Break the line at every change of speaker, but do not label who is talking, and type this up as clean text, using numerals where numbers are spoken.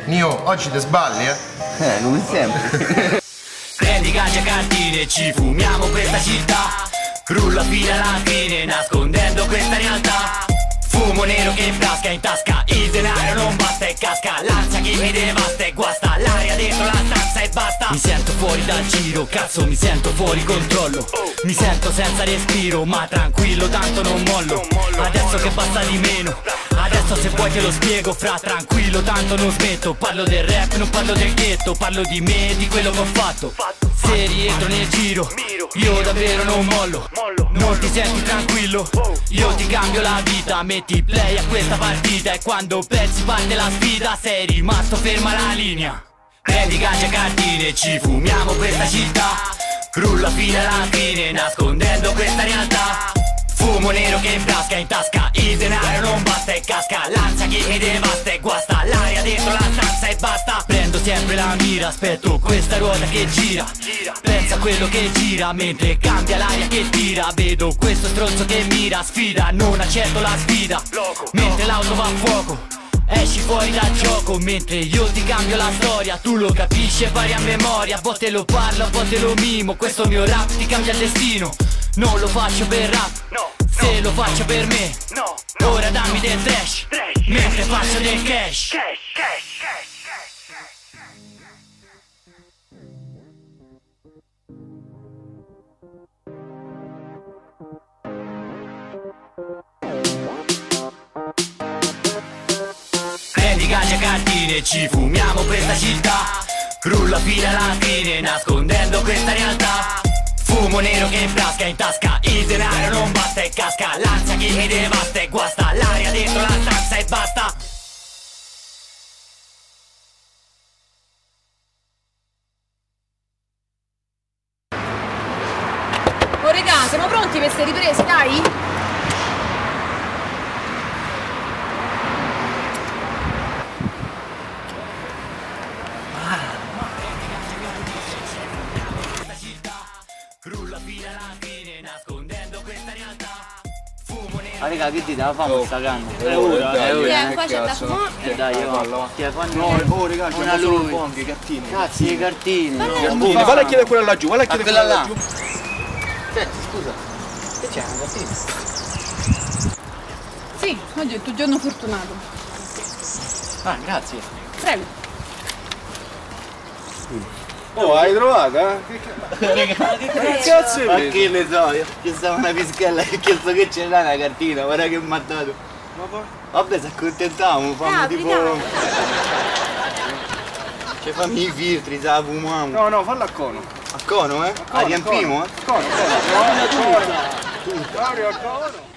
Nio, oggi ti sballi, eh?
Come sempre.
Prendi ganja cartine e ci fumiamo questa città. Rulla fino alla fine, nascondendo questa realtà. Fumo nero che frasca in tasca, il denaro non basta e casca. L'ansia che mi devasta e guasta l'aria dentro la stanza e basta. Mi sento fuori dal giro, cazzo mi sento fuori controllo. Mi sento senza respiro, ma tranquillo tanto non mollo. Adesso che basta di meno, adesso se vuoi te lo spiego fra. Tranquillo tanto non smetto, parlo del rap, non parlo del ghetto. Parlo di me e di quello che ho fatto. Se rientro nel giro, io davvero non mollo. Non ti senti tranquillo? Io ti cambio la vita, metti play a questa partita. E quando pensi parte la sfida, sei rimasto ferma la linea. Prendi ganja e cartine e ci fumiamo questa città. Rulla fino alla fine, nascondendo questa realtà. Fumo nero che frasca in tasca, il denaro non basta e casca. L'ansia che mi devasta e guasta l'aria dentro la stanza e basta. Prendo sempre la mira, aspetto questa ruota che gira. Pensa a quello che gira mentre cambia l'aria che tira. Vedo questo stronzo che mira, sfida, non accetto la sfida. Mentre l'auto va a fuoco, esci fuori dal gioco, mentre io ti cambio la storia. Tu lo capisci e pari a memoria. A volte lo parlo, a volte lo mimo. Questo mio rap ti cambia il destino. Non lo faccio per rap, se lo faccio per me. Ora dammi del trash, mentre faccio del cash. Prendi ganja e cartine e ci fumiamo questa città. Rulla fino alla fine, nascondendo questa realtà. Fumo nero che frasca in tasca, il denaro non basta e casca. L'ansia che mi devasta e guasta l'aria dentro la stanza e basta.
Oh regà, siamo pronti per queste riprese, dai?
Rulla fino alla fine, nascondendo questa realtà. Fumo nero.
Ma raga, che dite? La famo sta canna?
Qua c'è da fumare.
Dai, io. Ti fanno.
Oh, raga,
una
c'è solo
lui.
un po' anche cartine.
Cazzo, le cartine.
Cartine, vai a chiedere quella laggiù, vai a chiedere quella laggiù.
Scusa, che c'è una cartina?
Sì, oggi è il tuo giorno fortunato.
Ah, grazie.
Prego.
Oh, hai trovata? Che cazzo è?
Ma che ne so, io stavo una pischella e ho chiesto che c'era una cartina, guarda che mi ha dato.
Ma poi?
Vabbè, si accontentavamo, fammi tipo. Cioè fammi i filtri, se la fumiamo.
No, fallo a cono.
A cono, eh? La riempiamo, eh?
Cono. No, a cono. Tutta. A cono.